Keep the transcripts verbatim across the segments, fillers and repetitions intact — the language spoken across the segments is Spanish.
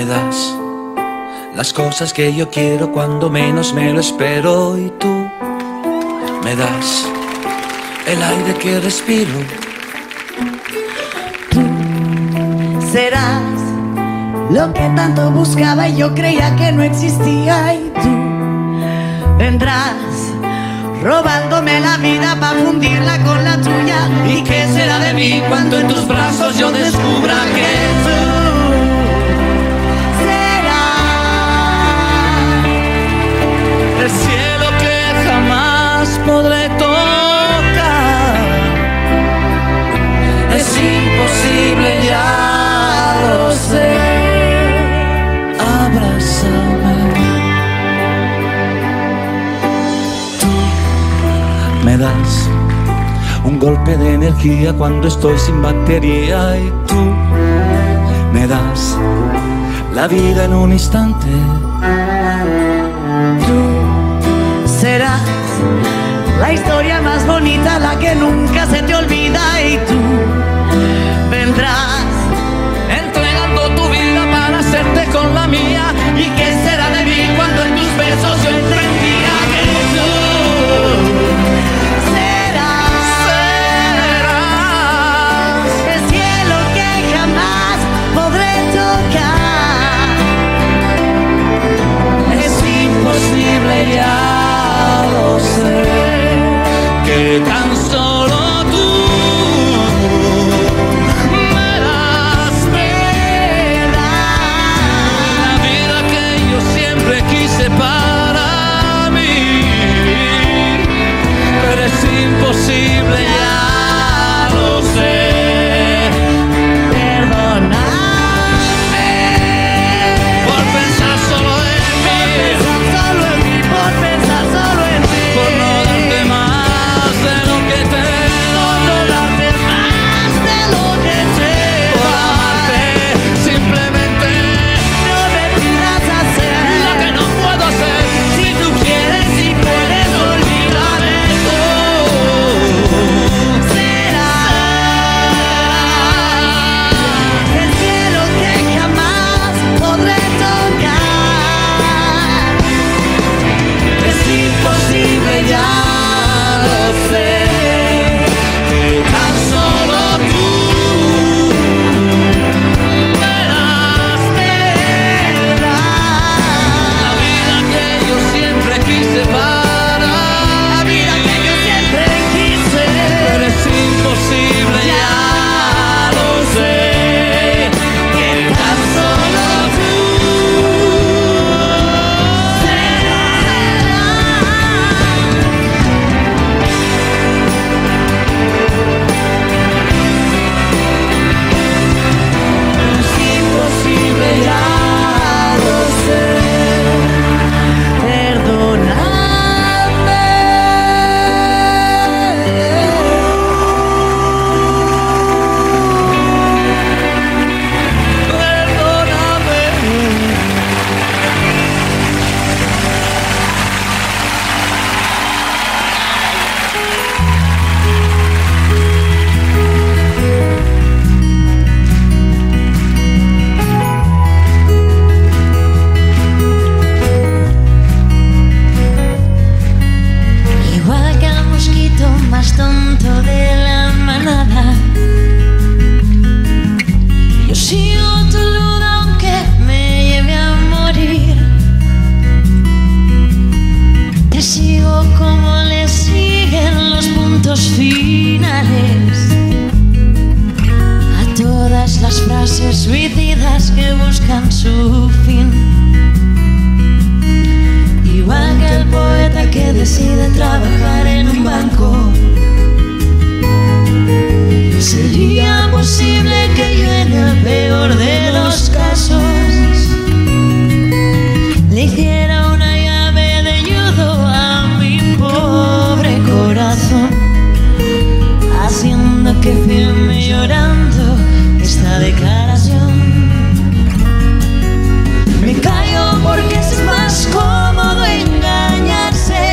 Me das las cosas que yo quiero cuando menos me lo espero, y tú me das el aire que respiro. Tú serás lo que tanto buscaba y yo creía que no existía, y tú vendrás robándome la vida para fundirla con la tuya. ¿Y qué será de mí cuando en tus brazos yo descubra que tú serás el cielo que jamás podré tocar? Es imposible, ya lo sé. Abrázame. Me das un golpe de energía cuando estoy sin batería, y tú me das la vida en un instante. Tú serás la historia más bonita, la que nunca se te olvida, y tú vendrás entregando tu vida para hacerte con la mía. ¿Y qué será de mí cuando en tus besos yo entendía que tú ya lo sé, que tan solo tú me das, me das la vida que yo siempre quise para mí, pero es imposible, ya lo sé. Perdóname por pensar solo en mí, por pensar solo en mí, por no darte más de lo que te doy, no darte más de lo que te doy, por amarte simplemente. No me pidas hacer lo que no puedo hacer. Si tú quieres y puedes, olvídame tú. Serás el cielo que jamás podré tocar. Es imposible, ya lo sé, que tan solo tú me das, me das la vida que yo siempre quise para mí, la vida que yo siempre quise, pero es imposible, ya lo sé, que tan solo tú ya lo sé. Perdóname. Perdóname. Igual que el mosquito más tonto de la manada, yo sigo tu luz aunque me lleve a morir. Te sigo como le siguen los puntos finales a todas las frases suicidas que buscan su fin. Igual que el poeta que decide trabajar en un banco, sería posible que yo en el peor de los casos le hiciera una llave de judo a mi pobre corazón, haciendo que firme llorando esta declaración. Me callo porque es más cómodo engañarse.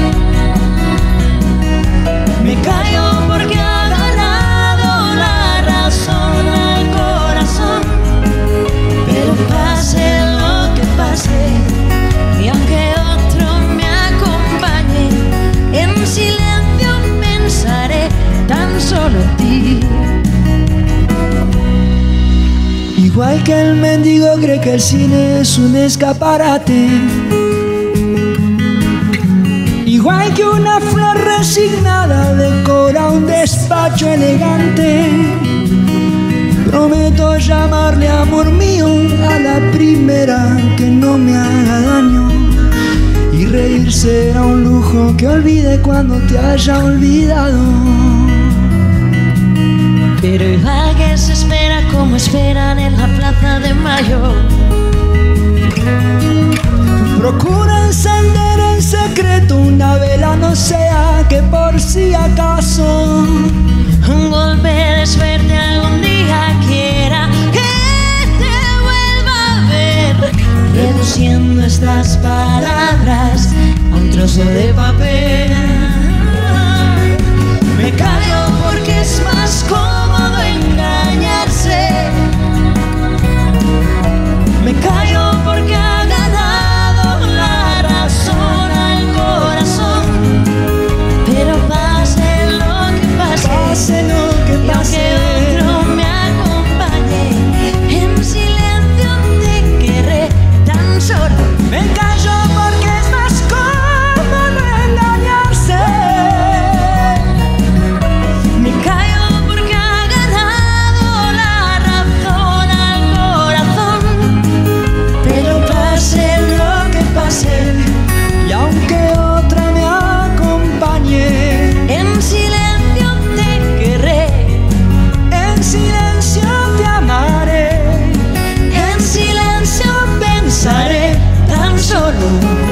Me callo porque ha ganado la razón al corazón. Pero pase solo en ti. Igual que el mendigo cree que el cine es un escaparate, igual que una flor resignada decora un despacho elegante, prometo llamarle amor mío a la primera que no me haga daño, y reír será un lujo que olvide cuando te haya olvidado. Pero igual que se espera como esperan en la plaza de Mayo, procura encender en secreto una vela, no sea que por si acaso un golpe de suerte algún día quiera que te vuelva a ver, reduciendo estas palabras a un trozo de papel. Me callo porque es más cómodo engañarse. Me callo porque ha ganado la razón al corazón. Pero pase lo que pase, pase lo que y pase, aunque otro me acompañe, en silencio te querré tan solo. me callo porque es más cómodo engañarse. Me callo porque ha ganado la razón al corazón. Pero pase lo que pase, Y aunque otra me acompañe, en silencio te querré, en silencio te amaré, en silencio pensaré tan solo.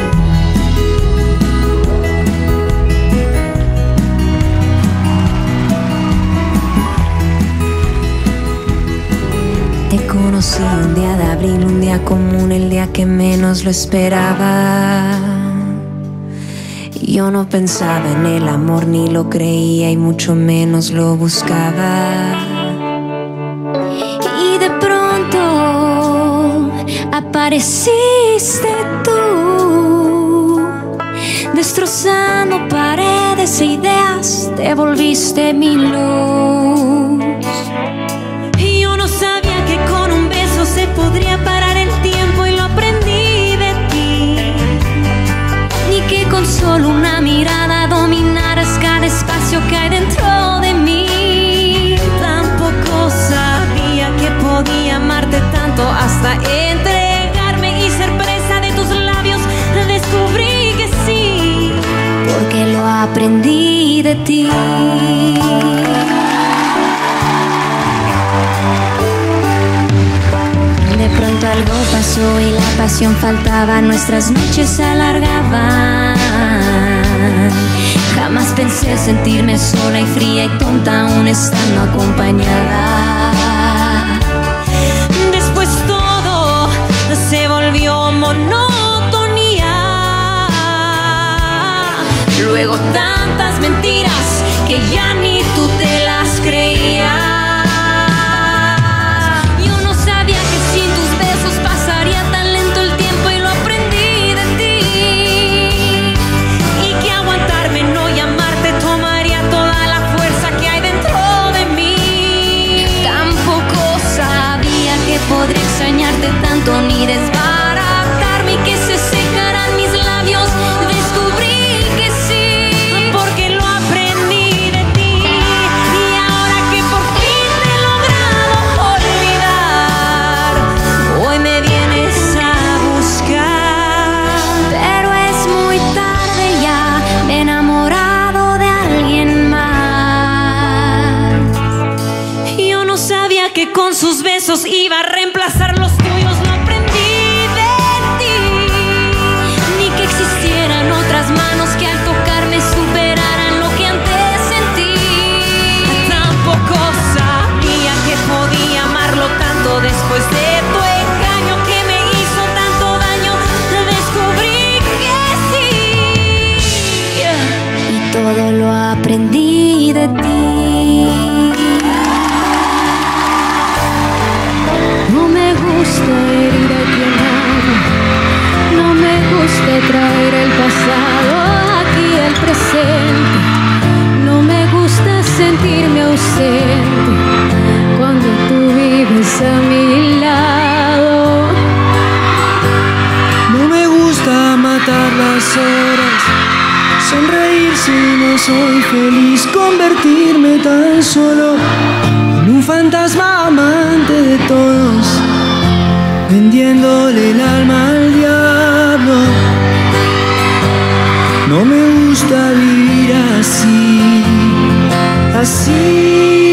Te conocí un día de abril, un día común, el día que menos lo esperaba. Yo no pensaba en el amor, ni lo creía y mucho menos lo buscaba. Y de pronto apareciste tú, destrozando paredes e ideas, te volviste mi luz. Y yo no sabía que con un beso se podría parar el tiempo, y lo aprendí de ti. Ni que con solo una mirada dominaras cada espacio que hay dentro de mí. Tampoco sabía que podía amarte tanto hasta entregarme y ser presa de tus labios. Descubrí que sí, porque lo aprendí de ti. De pronto algo pasó y la pasión faltaba, nuestras noches se alargaban. Jamás pensé sentirme sola y fría y tonta aún estando acompañada. Después todo se volvió monotonía. Luego tantas mentiras que ya ni tú te las creías. Podría extrañarte tanto ni desbaratarme y que se secaran mis labios. Descubrí que sí, porque lo aprendí de ti. Y ahora que por fin te he logrado olvidar, hoy me vienes a buscar. Pero es muy tarde ya, me he enamorado de alguien más. Yo no sabía que con sus besos iba a reemplazar los tuyos, lo aprendí de ti. Ni que existieran otras manos que al tocarme superaran lo que antes sentí. Tampoco sabía que podía amarlo tanto después de tu engaño que me hizo tanto daño. Descubrí que sí, y todo lo aprendí de ti. No me gusta ausente cuando tú vives a mi lado. No me gusta matar las horas, sonreír si no soy feliz, convertirme tan solo en un fantasma amante de todos, vendiéndole el alma al diablo. No me gusta vivir así, así.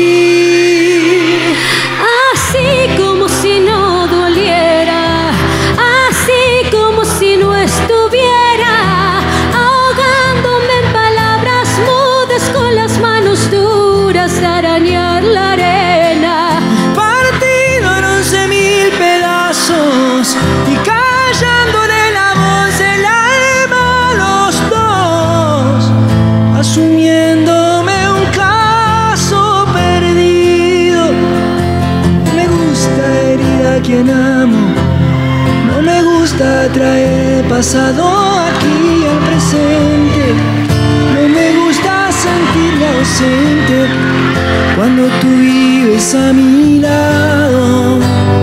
Así como si no doliera, así como si no estuviera, ahogándome en palabras mudas con las manos duras de arañar la arena. Partido en once mil pedazos y callándole la voz del alma a los dos, asumiéndome un caso perdido. Me gusta herir a quien amo, no me gusta traer pasado aquí al presente. No me gusta sentirme ausente cuando tú vives a mi lado.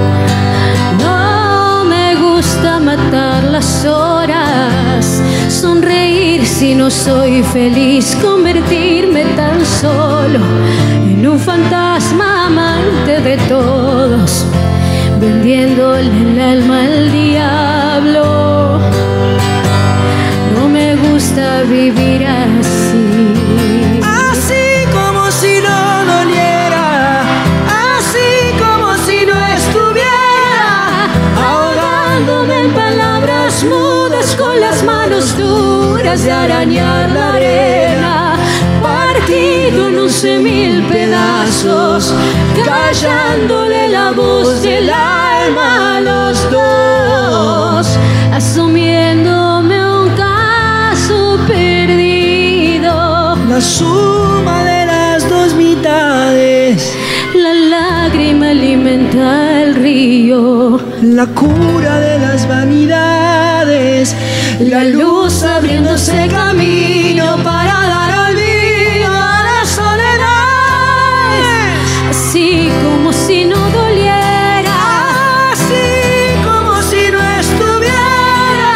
No me gusta matar las horas, sonreír si no soy feliz, convertirme tan solo en un fantasma amante de todos, vendiéndole el alma al diablo. No me gusta vivir así. Así como si no doliera, así como si no estuviera, Ahogándome en palabras mudas con las manos duras de arañar la arena. Partido en once mil pedazos, callándole la voz del alma a los dos, asumiéndome un caso perdido. la suma de las dos mitades, La lágrima alimenta el río, la cura de las vanidades, la luz abriéndose camino para dar olvido a las soledades. Así como si no doliera, así como si no estuviera.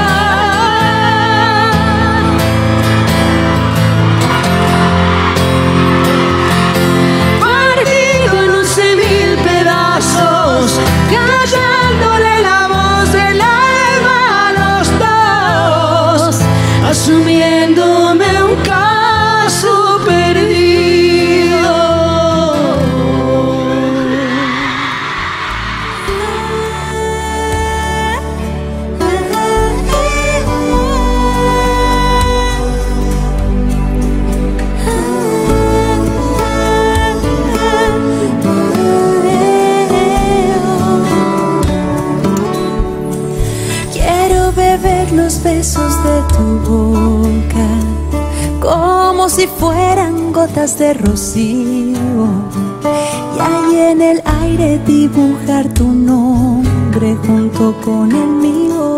partido en once mil pedazos, callándole la voz del alma a los dos, asumiéndome un caso perdido. Quiero beber los besos de tu boca como si fueran gotas de rocío, y ahí en el aire dibujar tu nombre junto con el mío.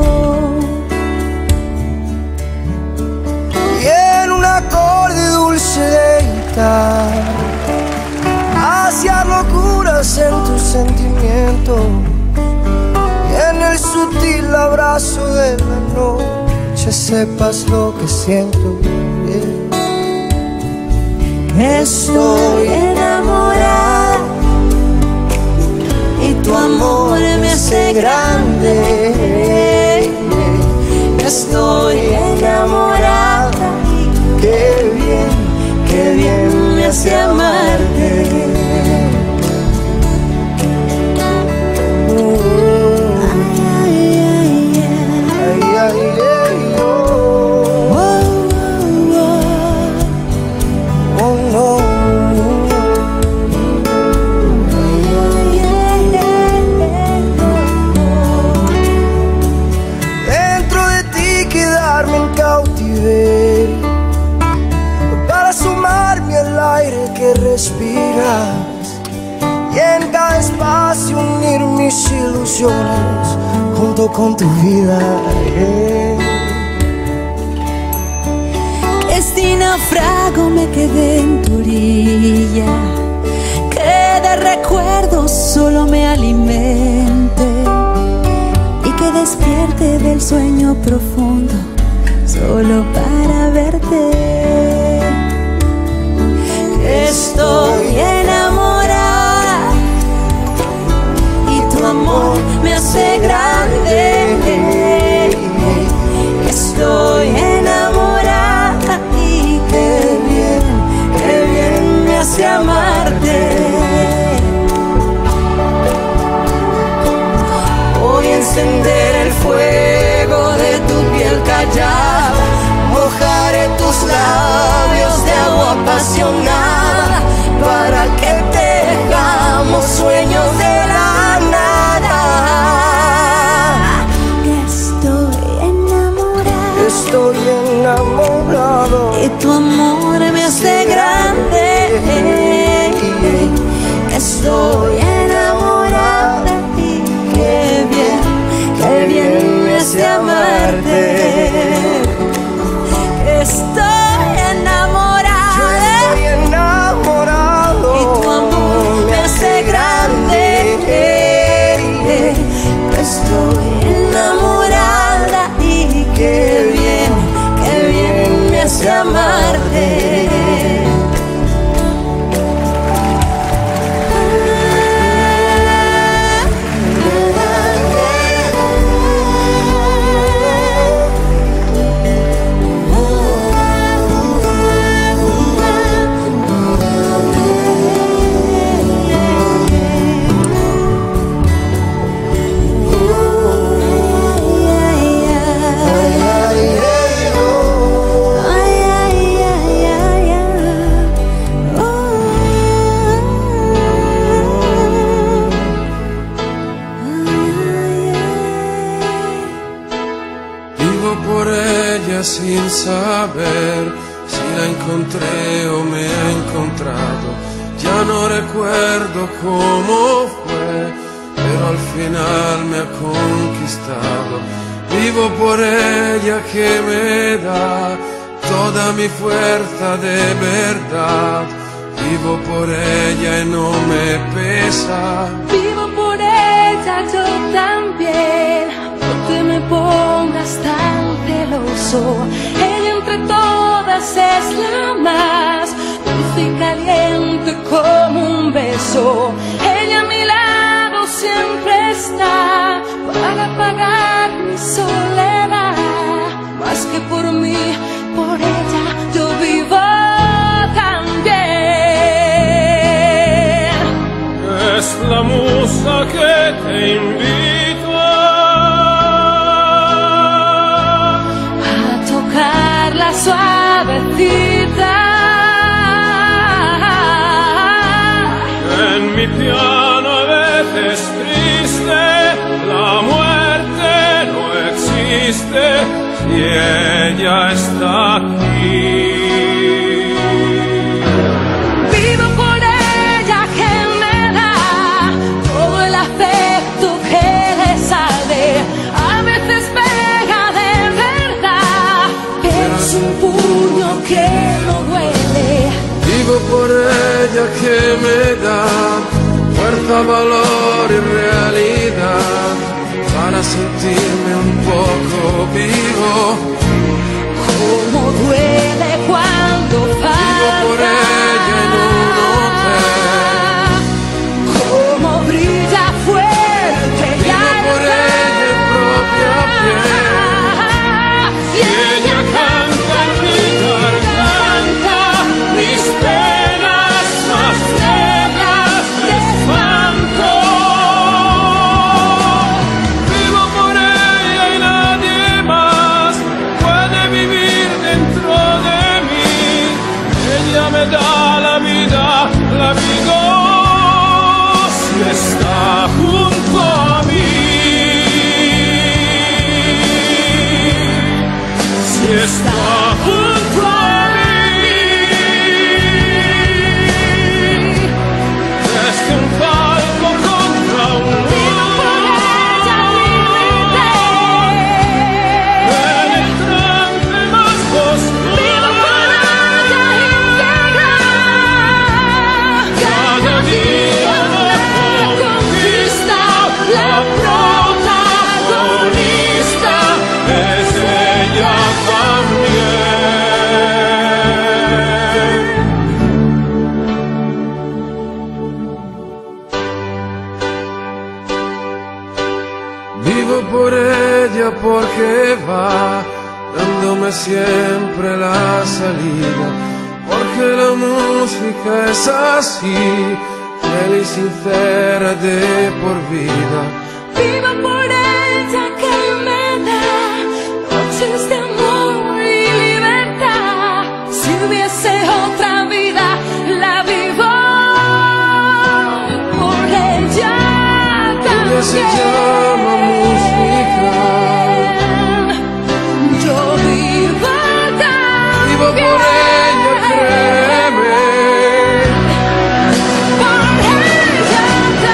Y en un acorde dulce de guitarra, hacia locuras en tu sentimiento, y en el sutil abrazo de la noche sepas lo que siento. Yeah. Estoy enamorada y tu amor me hace grande. Estoy enamorada, Qué bien, qué bien me hace amarte. ay, ay, ay, Ay, ay, ay, oh. oh, oh, Oh, no. ay, ay, ay, Dentro de ti quedarme en cautiverio, para sumarme al aire que respiras, y en cada espacio unir mis ilusiones junto con tu vida. Yeah. Destina naufrago me quedé en tu orilla, que de recuerdos solo me alimente y que despierte del sueño profundo solo para verte. Estoy enamorada y tu amor me hace grande. Estoy enamorada y qué bien, qué bien me hace amarte. Voy a encender el fuego de tu piel callada, mojaré tus labios de agua apasionada para que tengamos sueños de la nada. Estoy enamorado, Estoy enamorado y tu amor me hace grande. Estoy enamorada y qué bien, qué bien me hace amarte. Estoy enamorada, Estoy enamorado y tu amor me hace grande. Estoy enamorada y qué bien, qué bien me hace amarte. Sin saber si la encontré o me ha encontrado, ya no recuerdo cómo fue, pero al final me ha conquistado. Vivo por ella que me da toda mi fuerza de verdad. Vivo por ella y no me pesa. Vivo por ella yo también, no te me pongas tan celoso. Ella entre todas es la más dulce y caliente como un beso. Ella a mi lado siempre está para pagar mi soledad. Más que por mí, por ella yo vivo también. Es la musa que te invito a tocarla suavecita. en mi piano a veces triste. La muerte no existe si ella está aquí. Vivo por ella que me da fuerza, valor y realidad para sentirme un poco vivo. Como duele cuando falta. Vivo por ella en un hotel. Como brilla fuerte. Vivo por ella en propia piel. Y ella canta en mi garganta mis penas más negras de espanto. Vivo por ella y nadie más puede vivir dentro porque va dándome siempre la salida, porque la música es así, fiel y sincera de por vida. Vivo por ella que me da noches de amor y libertad. Si hubiese otra vida, la vivo por ella también. Ella se llama música. Yo vivo también. Vivo por ella, créeme. Por ella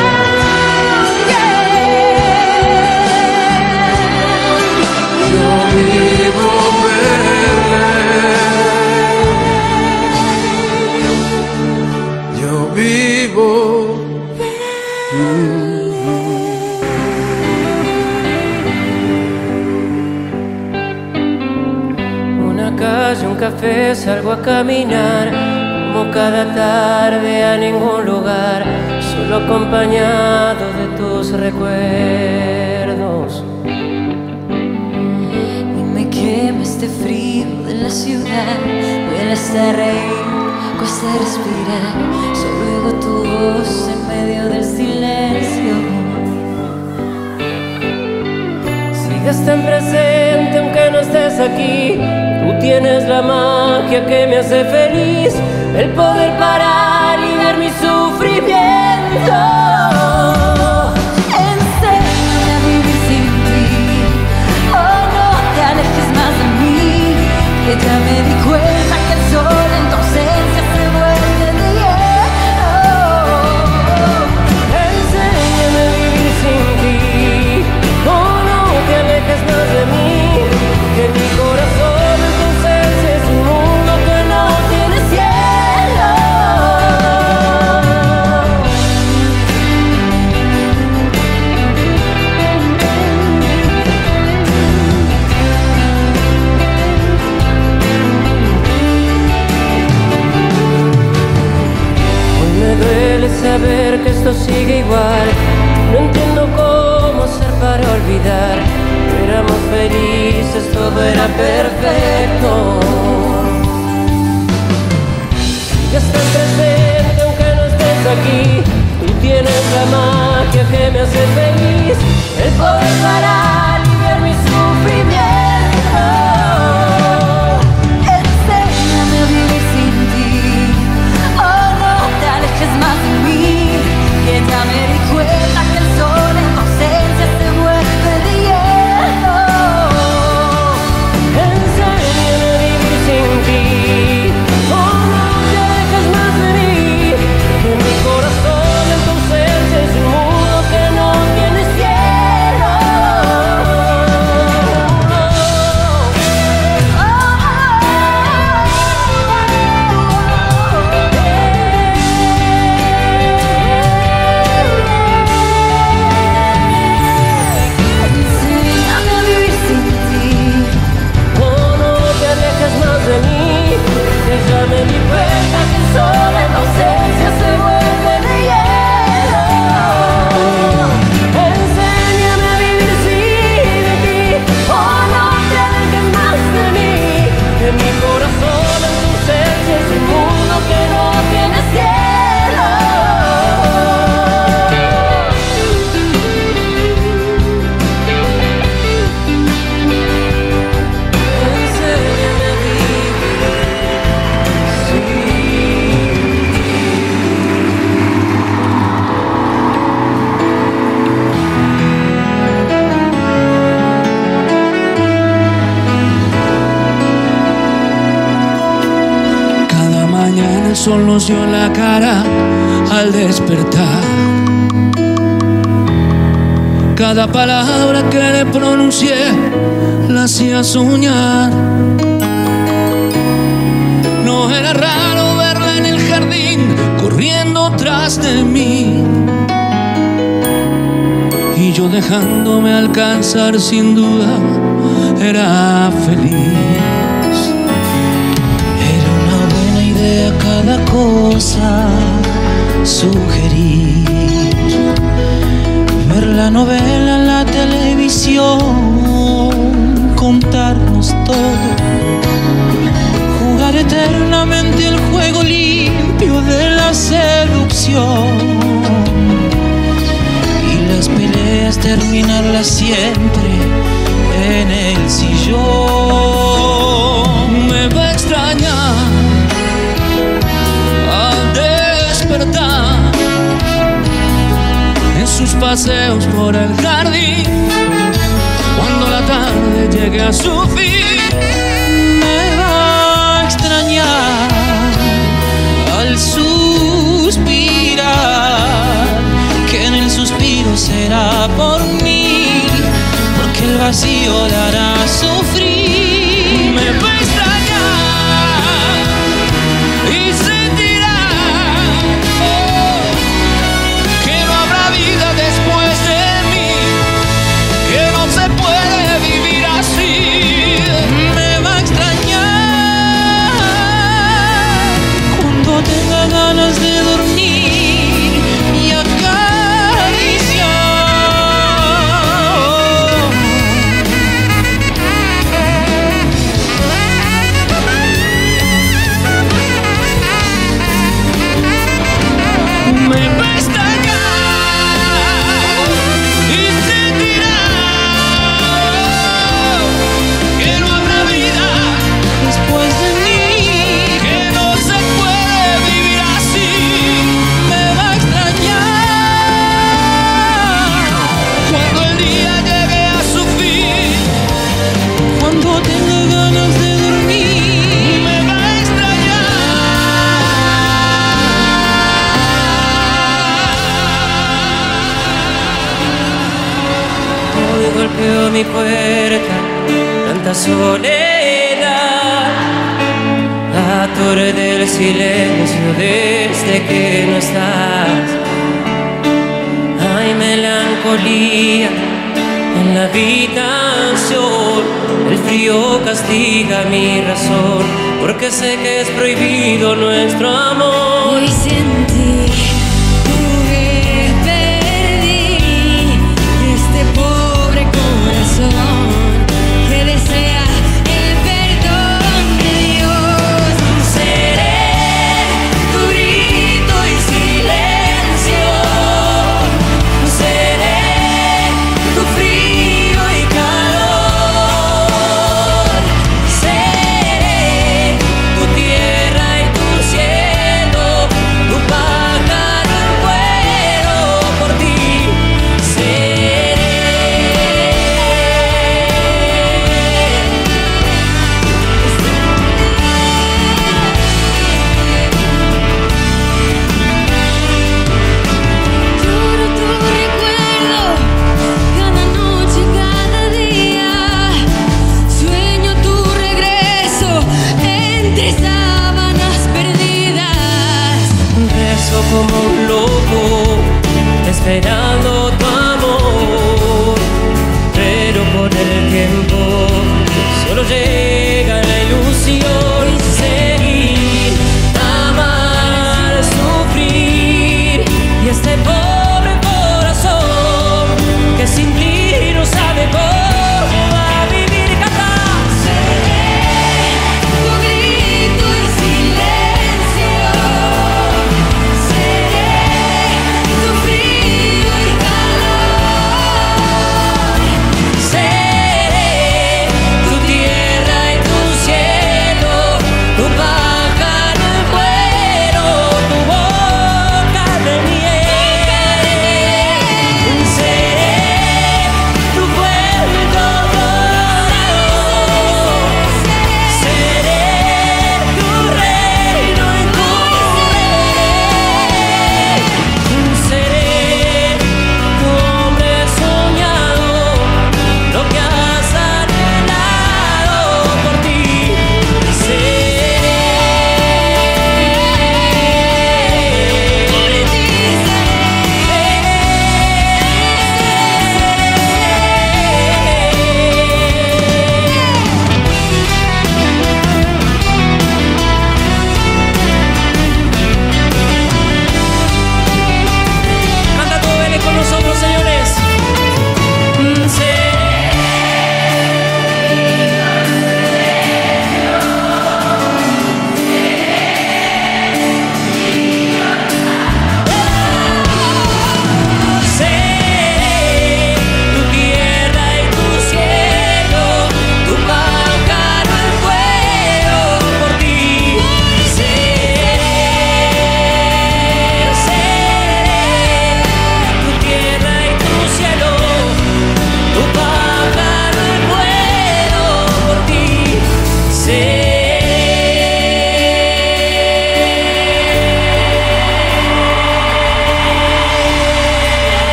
también. Yo vivo verle. Yo vivo. Una calle, un café, salgo a caminar, como cada tarde a ningún lugar, solo acompañado de tus recuerdos. Y me quema este frío de la ciudad, huele hasta reír, cuesta respirar, solo oigo tu voz en medio del silencio. Sigues tan presente aunque no estés aquí. Tú tienes la magia que me hace feliz, el poder parar y ver mi sufrimiento. Enséñame a vivir sin ti, oh no te alejes más de mí, que ya me di cuenta que el sol en tu ausencia se vuelve de hielo. Enséñame a vivir sin ti, oh no te alejes más de mí, que mi corazón en tu ausencia es un mundo que no tiene cielo. Hoy me duele saber que esto sigue igual. No entiendo cómo hacer para olvidar. Éramos felices, todo era perfecto. Sigues tan presente aunque no estés aquí. Tú tienes la magia que me hace feliz, el poder parar y ver mi sufrimiento. Enséñame a vivir sin ti, oh no te alejes más de mí, que ya me di cuenta que el sol en tu ausencia se vuelve de hielo. Enséñame a vivir sin ti, oh no te alejes más de mí, que mi corazón en tu ausencia es un mundo que no tiene cielo. Enséñame a vivir sin ti, Oh, no te alejes más de mí, que ya me di cuenta que el sol en tu ausencia se vuelve de hielo. Enséñame a vivir sin ti, oh no te alejes más de mí, que mi corazón en tu ausencia es un mundo que no tiene cielo. Enséñame a vivir sin ti. Cada mañana el sol nos dio en la cara al despertar. Cada palabra que le pronuncié la hacía soñar. No era raro verla en el jardín corriendo tras de mí, y yo dejándome alcanzar sin duda era feliz. Era una buena idea cada cosa sugerir, ver la novela en la televisión, contarnos todo, jugar eternamente el juego limpio de la seducción y las peleas terminarlas siempre en el sillón. Me va a extrañar al despertar en sus paseos por el jardín, cuando la tarde llegue a su fin. Me va a extrañar al suspirar, que en el suspiro será por mí, porque el vacío la hará sufrir. Me va a extrañar y sentirá oh, que no habrá vida después de mí, que no se puede vivir así. Me va a extrañar cuando tenga ganas de dormir y acariciar. Me va a extrañar y sentirá que no habrá vida Después de mí, que no se puede vivir así. me va a extrañar Cuando el día llegue a su fin, cuando tenga ganas de dormir. me va a extrañar. Hoy golpeó mi puerta tanta soledad, aturde el silencio desde que no estás. Hay melancolía en la habitación, el frío castiga mi razón, porque sé que es prohibido nuestro amor. Hoy sentí, jugué, perdí este pobre corazón que desea el perdón de Dios. Seré tu grito y silencio, seré tu frío y calor, seré tu tierra y tu cielo, tu pájaro en vuelo por ti. Seré lloro tu recuerdo cada noche, cada día. Sueño tu regreso entre sábanas perdidas. Rezo como un loco, esperando